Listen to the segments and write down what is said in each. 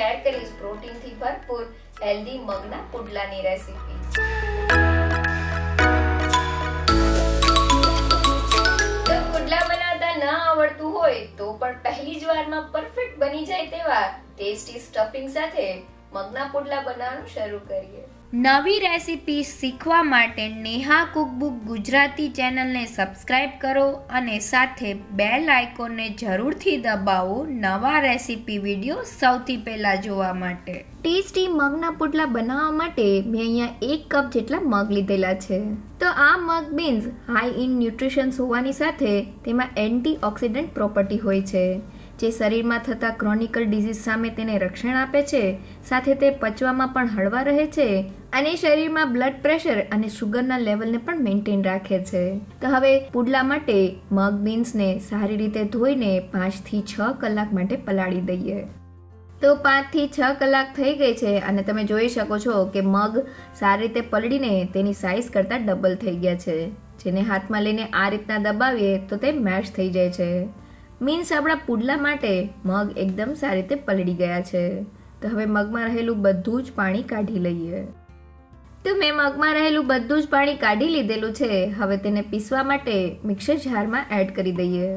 Share કરીશ પ્રોટીનથી ભરપૂર healthy મગના પુડલાની રેસીપી। જો પુડલા બનાવતા ન આવડતું હોય તો પણ પહેલી જ વારમાં પરફેક્ટ બની જાય તેવા ટેસ્ટી સ્ટફિંગ સાથે મગના પુડલા બનાવવાનું શરૂ કરીએ। નવી રેસીપી શીખવા માટે નેહા કુકબુક ગુજરાતી ચેનલને સબસ્ક્રાઇબ કરો અને સાથે બેલ આઇકોનને જરૂરથી દબાવો નવા રેસીપી વિડીયો સૌથી પહેલાં જોવા માટે। ટેસ્ટી મગના પુડલા બનાવવા માટે મેં અહીંયા 1 કપ જેટલા મગ લીધેલા છે। તો આ મગ બીન્સ હાઈ ઇન ન્યુટ્રિશન્સ હોવાની સાથે તેમાં એન્ટીઓક્સિડન્ટ પ્રોપર્ટી હોય છે જે શરીરમાં થતા ક્રોનિકલ ડિઝીઝ સામે તેને રક્ષણ આપે છે, સાથે તે પચવામાં પણ હળવા રહે છે અને શરીરમાં બ્લડ પ્રેશર અને શુગરના લેવલને પણ મેન્ટેન રાખે છે। તો હવે પુડલા માટે મગ બીન્સને સારી રીતે ધોઈને 5 થી 6 કલાક માટે પલાળી દઈએ। તો 5 થી 6 કલાક થઈ ગઈ છે અને તમે જોઈ શકો છો કે મગ સારી રીતે પલળીને તેની સાઇઝ કરતાં ડબલ થઈ ગયા છે, જેને હાથમાં લઈને આ રીતના દબાવીએ તો તે મેશ થઈ જાય છે। મીન્સ આપણા પુડલા માટે મગ એકદમ સારી રીતે પલળી ગયા છે। તો હવે મગમાં રહેલું બધું જ પાણી કાઢી લઈએ। તો મેં મગમાં રહેલું બધું જ પાણી કાઢી લીધેલું છે। હવે તેને પીસવા માટે મિક્સર જારમાં એડ કરી દઈએ।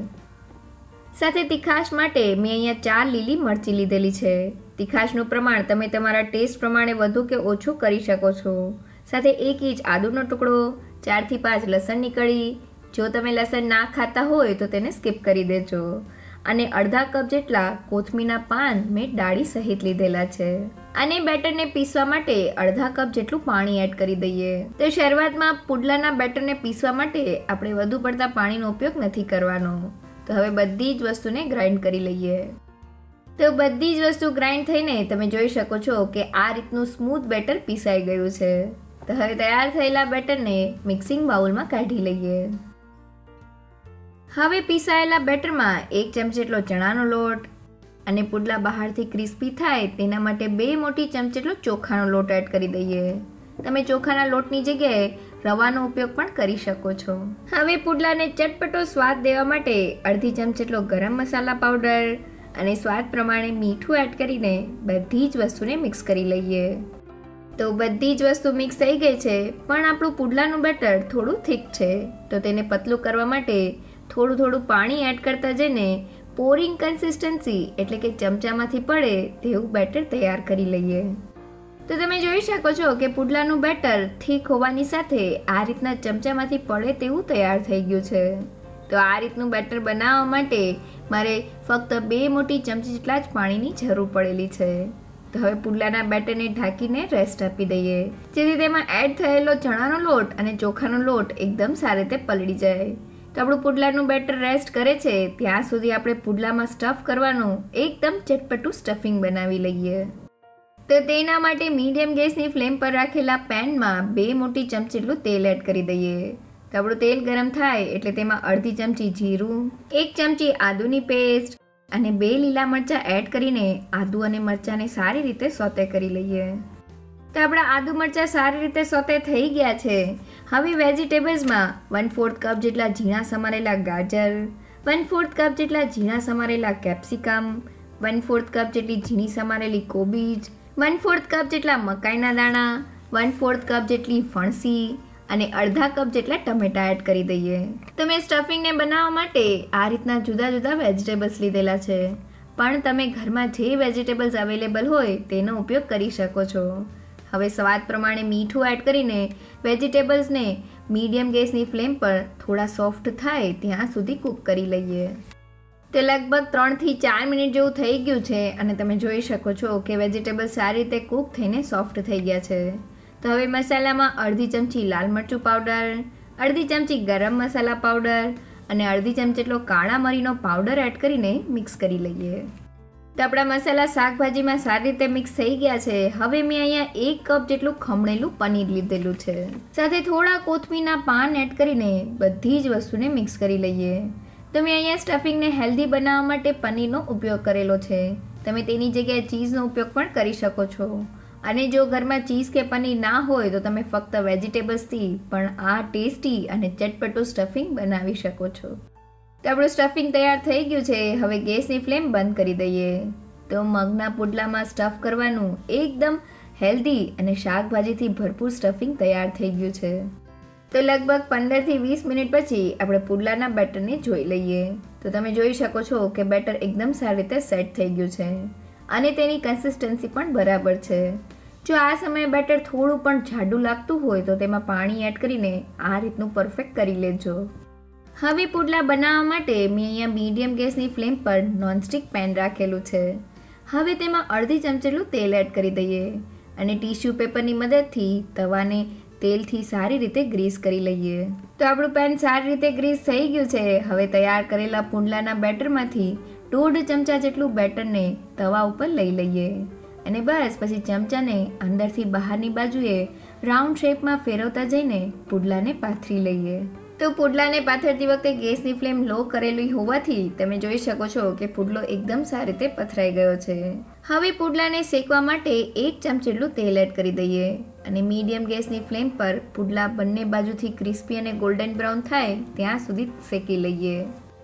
સાથે તીખાશ માટે મેં અહીંયા 4 લીલી મરચી લીધેલી છે। તીખાશનું પ્રમાણ તમે તમારા ટેસ્ટ પ્રમાણે વધુ કે ઓછું કરી શકો છો। સાથે 1 ઇંચ આદુનો ટુકડો, 4 થી 5 લસણની કળી, જો તમે લસણ ના ખાતા હોય તો તેને સ્કીપ કરી દેજો, અને અડધા કપ જેટલા કોથમીરના પાન મેં ડાળી સહિત લીધેલા છે। અને બેટરને પીસવા માટે અડધા કપ જેટલું પાણી એડ કરી દઈએ। તો શરૂઆતમાં પુડલાના બેટરને પીસવા માટે આપણે વધુ પડતા પાણીનો ઉપયોગ નથી કરવાનો। તો હવે બધી જ વસ્તુને ગ્રાઇન્ડ કરી લઈએ। તો બધી જ વસ્તુ ગ્રાઇન્ડ થઈને તમે જોઈ શકો છો કે આ રીતનું સ્મૂથ બેટર પીસાઈ ગયું છે। તો હવે તૈયાર થયેલા બેટરને મિક્સિંગ બાઉલમાં કાઢી લઈએ। હવે પીસાયેલા બેટરમાં 1 ચમચી જેટલો ચણાનો લોટ અને પુડલા બહારથી ક્રિસ્પી થાય તેના માટે 2 મોટી ચમચી જેટલો ચોખાનો લોટ એડ કરી દઈએ। તમે ચોખાના લોટની જગ્યાએ રવાનો ઉપયોગ પણ કરી શકો છો। હવે પુડલાને ચટપટો સ્વાદ દેવા માટે અડધી ચમચી જેટલો ગરમ મસાલા પાવડર અને સ્વાદ પ્રમાણે મીઠું એડ કરીને બધી જ વસ્તુને મિક્સ કરી લઈએ। તો બધી જ વસ્તુ મિક્સ થઈ ગઈ છે, પણ આપણું પુડલાનું બેટર થોડું થીક છે, તો તેને પતલું કરવા માટે થોડું પાણી એડ કરતા જઈને પોરિંગ કન્સિસ્ટન્સી એટલે કે ચમચામાંથી પડે તેવું બેટર તૈયાર કરી લઈએ। તો તમે જોઈ શકો છો કે પુડલાનું બેટર થીક હોવાની સાથે આ રીતના ચમચામાંથી પડે તેવું તૈયાર થઈ ગયું છે। તો આ રીતનું બેટર બનાવવા માટે મારે ફક્ત 2 મોટી ચમચી જેટલા જ પાણીની જરૂર પડેલી છે। તો હવે પુડલાના બેટરને ઢાંકીને રેસ્ટ આપી દઈએ, જેથી તેમાં એડ થયેલો ચણાનો લોટ અને ચોખાનો લોટ એકદમ સારી રીતે પલળી જાય। તો આપણું પુડલાનું બેટર રેસ્ટ કરે છે ત્યાં સુધી આપણે પુડલામાં સ્ટફ કરવાનું એકદમ ચટપટું સ્ટફિંગ બનાવી લઈએ। તો તેના માટે મીડિયમ ગેસની ફ્લેમ પર રાખેલા પેનમાં 2 મોટી ચમચી જેટલું તેલ એડ કરી દઈએ। તો આપણું તેલ ગરમ થાય એટલે તેમાં અડધી ચમચી જીરું, 1 ચમચી આદુની પેસ્ટ અને 2 લીલા મરચાં એડ કરીને આદુ અને મરચાંને સારી રીતે સોતે કરી લઈએ। તો આપણા આદુ મરચાં સારી રીતે સોતે થઈ ગયા છે। હવે વેજીટેબલ્સમાં 1/4 કપ જેટલા ઝીણા સમારેલા ગાજર, 1/4 કપ જેટલા ઝીણા સમારેલા કેપ્સિકમ, 1/4 કપ જેટલી ઝીણી સમારેલી કોબીજ, 1/4 કપ જેટલા મકાઈના દાણા, 1/4 કપ જેટલી ફણસી અને અડધા કપ જેટલા ટમેટા એડ કરી દઈએ। તો મેં સ્ટફિંગને બનાવવા માટે આ રીતના જુદા જુદા વેજીટેબલ્સ લીધેલા છે, પણ તમે ઘરમાં જે વેજીટેબલ્સ અવેલેબલ હોય તેનો ઉપયોગ કરી શકો છો। હવે સ્વાદ પ્રમાણે મીઠું એડ કરીને વેજીટેબલ્સને મીડિયમ ગેસની ફ્લેમ પર થોડા સોફ્ટ થાય ત્યાં સુધી કૂક કરી લઈએ। તે લગભગ 3 થી 4 મિનિટ જેવું થઈ ગયું છે અને તમે જોઈ શકો છો કે વેજીટેબલ્સ સારી રીતે કૂક થઈને સોફ્ટ થઈ ગયા છે। તો હવે મસાલામાં અડધી ચમચી લાલ મરચું પાવડર, અડધી ચમચી ગરમ મસાલા પાવડર અને અડધી ચમચી જેટલો કાળા મરીનો પાવડર એડ કરીને મિક્સ કરી લઈએ। તો આપણા મસાલા શાકભાજીમાં સારી રીતે મિક્સ થઈ ગયા છે। હવે મેં અહીંયા 1 કપ જેટલું ખમણેલું પનીર લીધેલું છે, સાથે થોડા કોથમીરના પાન એડ કરીને બધી જ વસ્તુને મિક્સ કરી લઈએ। તો મેં અહીંયા સ્ટફિંગને હેલ્ધી બનાવવા માટે પનીરનો ઉપયોગ કરેલો છે, તમે તેની જગ્યાએ ચીઝનો ઉપયોગ પણ કરી શકો છો। અને જો ઘરમાં ચીઝ કે પનીર ના હોય તો તમે ફક્ત વેજીટેબલ્સથી પણ આ ટેસ્ટી અને ચટપટું સ્ટફિંગ બનાવી શકો છો। તો આપણું સ્ટફિંગ તૈયાર થઈ ગયું છે। હવે ગેસની ફ્લેમ બંધ કરી દઈએ। તો મગના પુડલામાં સ્ટફ કરવાનું એકદમ હેલ્ધી અને શાકભાજીથી ભરપૂર સ્ટફિંગ તૈયાર થઈ ગયું છે. તો લગભગ 15થી 20 મિનિટ પછી આપણે પુડલાના બેટરને જોઈ લઈએ. તો તમે જોઈ શકો છો કે બેટર એકદમ સારી રીતે સેટ થઈ ગયું છે અને તેની કન્સિસ્ટન્સી પણ બરાબર છે. જો આ સમયે બેટર થોડું પણ જાડું લાગતું હોય તો તેમાં પાણી એડ કરીને આ રીતનું પરફેક્ટ કરી લેજો. હવે પુડલા બનાવવા માટે મેં અહીંયા મીડિયમ ગેસની ફ્લેમ પર નોનસ્ટિક પેન રાખેલું છે. હવે તેમાં અડધી ચમચેટલું તેલ એડ કરી દઈએ અને ટીશ્યુ પેપરની મદદથી તવાને તેલથી સારી રીતે ગ્રીસ કરી લઈએ. તો આપણું પેન સારી રીતે ગ્રીસ થઈ ગયું છે. હવે તૈયાર કરેલા પુડલાના બેટરમાંથી 1.5 ચમચા જેટલું બેટરને તવા ઉપર લઈ લઈએ અને બસ પછી ચમચાને અંદરથી બહારની બાજુએ રાઉન્ડ શેપમાં ફેરવતા જઈને પુડલાને પાથરી લઈએ. તો પુડલાને પાથરતી વખતે ગેસની ફ્લેમ લો કરેલી હોવાથી તમે જોઈ શકો છો કે પુડલો એકદમ સારી રીતે પથરાઈ ગયો છે. હવે પુડલાને શેકવા માટે 1 ચમચી જેટલું તેલ એડ કરી દઈએ અને મીડિયમ ગેસની ફ્લેમ પર પુડલા બંને બાજુથી ક્રિસ્પી અને ગોલ્ડન બ્રાઉન થાય ત્યાં સુધી શેકી લઈએ.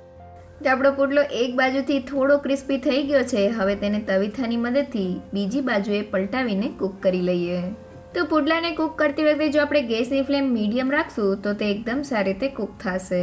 તો આપણો પુડલો એક બાજુથી થોડો ક્રિસ્પી થઈ ગયો છે. હવે તેને તવીથાની મદદથી બીજી બાજુએ પલટાવીને કૂક કરી લઈએ. તો પુડલાને કૂક કરતી વખતે જો આપણે ગેસની ફ્લેમ મીડિયમ રાખશું તો તે એકદમ સારી રીતે કૂક થશે.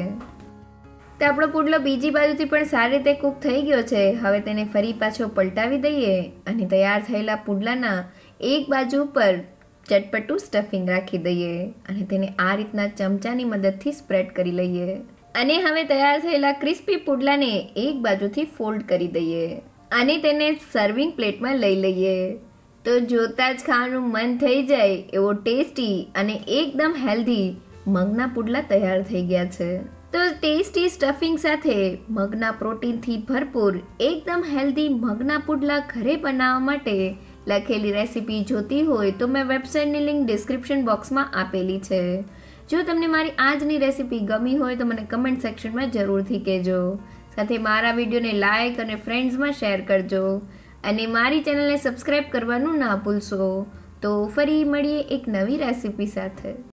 તો આપણો પુડલો બીજી બાજુથી પણ સારી રીતે કૂક થઈ ગયો છે. હવે તેને ફરી પાછો પલટાવી દઈએ અને તૈયાર થયેલા પુડલાના એક બાજુ પર ચટપટું સ્ટફિંગ રાખી દઈએ અને તેને આ રીતના ચમચાની મદદથી સ્પ્રેડ કરી લઈએ અને હવે તૈયાર થયેલા ક્રિસ્પી પુડલાને એક બાજુથી ફોલ્ડ કરી દઈએ અને તેને સર્વિંગ પ્લેટમાં લઈ લઈએ. તો જોતા જ ખાવાનું મન થઈ જાય એવો ટેસ્ટી અને એકદમ હેલ્ધી મગના પુડલા તૈયાર થઈ ગયા છે. તો ટેસ્ટી સ્ટફિંગ સાથે મગના પ્રોટીનથી ભરપૂર એકદમ હેલ્ધી મગના પુડલા ઘરે બનાવવા માટે લખેલી રેસીપી જોતી હોય તો મેં વેબસાઇટની લિંક ડિસ્ક્રિપ્શન બોક્સમાં આપેલી છે. જો તમને મારી આજની રેસીપી ગમી હોય તો મને કમેન્ટ સેક્શનમાં જરૂરથી કહેજો. સાથે મારા વિડીયોને લાઇક અને ફ્રેન્ડ્સમાં શેર કરજો અને મારી ચેનલને સબસ્ક્રાઇબ કરવાનું ના ભૂલશો. તો ફરી મળીએ એક નવી રેસીપી સાથે.